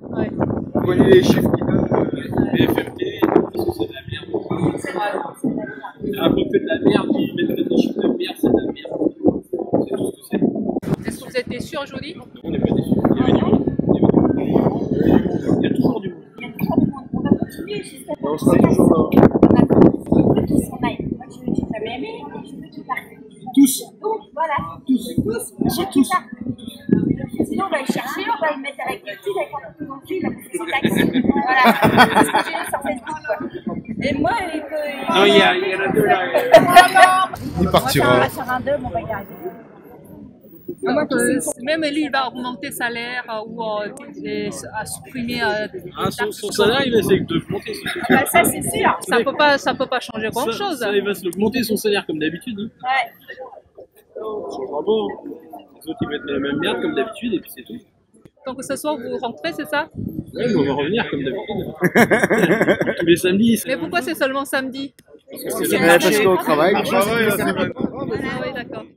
Ouais. Vous connaissez les chiffres qui donnent BFM TV, c'est de la merde. Il y a un peu que de la merde, ils mettent des chiffres de merde, c'est de la merde. C'est tout ce que c'est. Est-ce que vous êtes déçus aujourd'hui? On n'est pas déçus. Il y avait du monde. Il y a toujours du monde. Il y a toujours du monde. On va continuer jusqu'à on sera toujours là. On veut qu'ils s'en aillent. Moi, je n'ai jamais aimé, mais je veux qu'ils partent. Tous. Donc, voilà. Tous. Ils sont Qu'ils tous. partent. Sinon, on va les chercher, on va les mettre avec les petits, avec un peu non plus, il va bouffer son taxi. Voilà. C'est ce que j'ai sur Facebook, quoi. Et moi, Non, il y en a deux là. Il partira. On va sur un 2, mais on va y arriver. Même lui, il va augmenter le salaire ou à supprimer. Son salaire, il va essayer de monter. Bah, ça, c'est sûr. Ça peut pas changer grand chose. Ça, il va se augmenter son salaire comme d'habitude. Hein. Ouais. Ça changera pas. Les autres, ils mettent la même merde comme d'habitude et puis c'est tout. Donc ce soir, vous rentrez, c'est ça? Ouais, mais on va revenir comme d'habitude. Tous les samedis. Mais pourquoi c'est seulement samedi? Parce que c'est Parce qu'on travaille. Ah oui, d'accord.